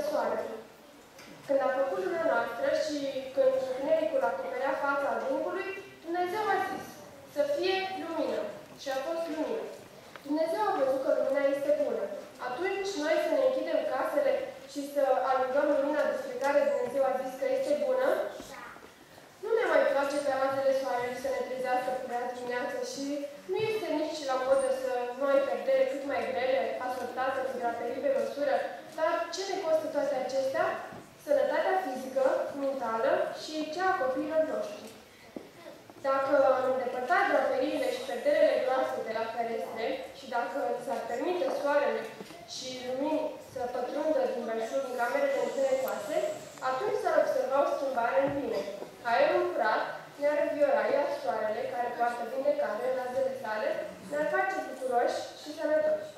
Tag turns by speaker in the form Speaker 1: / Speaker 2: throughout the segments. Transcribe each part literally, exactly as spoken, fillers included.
Speaker 1: soarele. Când a făcut lumea noastră și când întunericul acoperea fața adâncului, Dumnezeu a zis să fie lumină. Și a fost lumină. Dumnezeu a văzut că lumina este bună. Atunci noi să ne închidem casele și să alungăm lumina despre care Dumnezeu a zis că este bună? Nu ne mai place ca razele soarelui să ne trezească prea dimineață și nu este nici la modă să nu ai perdere cât mai grele, asortate cu draperii pe măsură, dar ce ne costă toate acestea? Sănătatea fizică, mentală și cea a copiilor noștri. Dacă am îndepărtat draperiile și perderele groase de la ferestre și dacă s-ar permite soarele și lumini să pătrundă din belșug în camerele întunecoase, atunci s-ar observa o schimbare în bine. Aerul curat ne-ar înviora, iar soarele, care poartă vindecare în razele sale, ne-ar face bucuroși și sănătoși.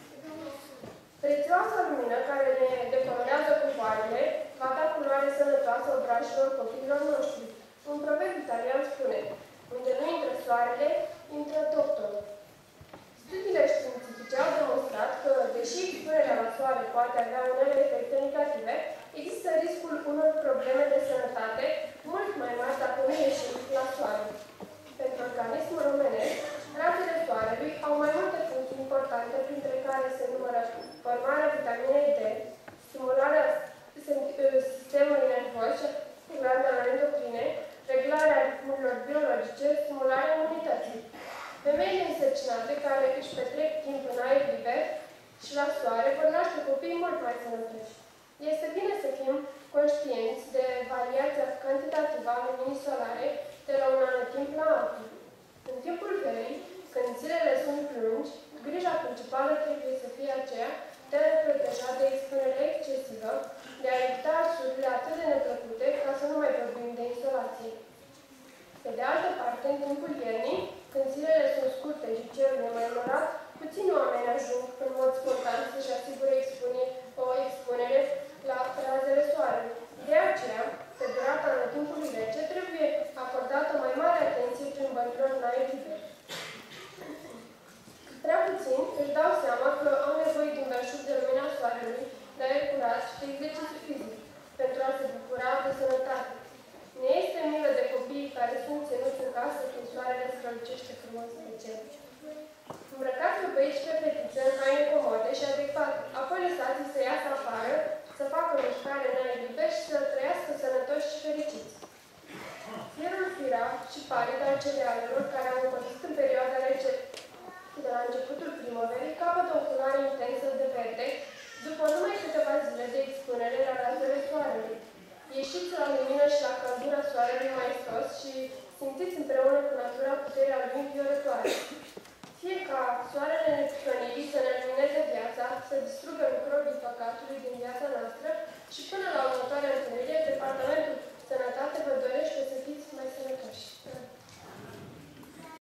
Speaker 1: Prețioasa lumină care ne decolorează culoarele va da culoare sănătoasă obrajilor copiilor noștri. Un proverb italian spune: unde nu intră soarele, intră doctorul. Studiile științifice au demonstrat că, deși expunerea la soare poate avea unele efecte negative, există riscul unor probleme de sănătate mult mai mari dacă nu ieșim la soare. Pentru organismul omenesc, razele soarelui au mai multe funcții importante, printre care se numără formarea vitaminei D, stimularea sistemului nervos și glandelor endocrine, reglarea ritmurilor biologice, stimularea imunității. Femeile însărcinate care își petrec timp în aer liber și la soare vor naște copii mult mai sănătoși. Este bine să fim conștienți de variația cantitativă a luminii solare de la un anotimp la altul. În timpul verii, când zilele sunt lungi, grija principală trebuie să fie aceea de a ne proteja de expunere excesivă, de a evita arsurile atât de neplăcute, ca să nu mai vorbim de insolație. Pe de altă parte, în timpul iernii, când zilele sunt scurte și cerul e mai morat, puțini oameni ajung în mod spontan să-și asigure expune, o expunere la razele soarelui. De aceea, pe durata anotimpului rece, trebuie acordată mai mare atenție plimbărilor în aer liber. Prea puțin își dau seama că au nevoie din belșug de lumina soarelui, de aer curat și de exercițiu fizic, pentru a se bucura de sănătate. Ne este milă de copiii care sunt ținuți în casă când soarele strălucește frumos pe cer. Îmbrăcați pe băieți și pe fetițe în haine comode și adecvate, apoi lăsați-i să iasă afară, să facă mișcare în aer liber și să trăiască sănătoși și fericiți. Fierul firav și palid al cerealelor care au împărțit în perioada rece de la începutul primăverii capătă o culoare intensă de verde după numai câteva zile de expunere la razele soarelui. Ieșiți la lumină și la căldura soarelui maestos și simțiți împreună cu natura puterea lui înviorătoare. Fie ca soarele neprihănirii să ne lumineze viața, să distrugă microbii păcatului din viața noastră și până la următoarea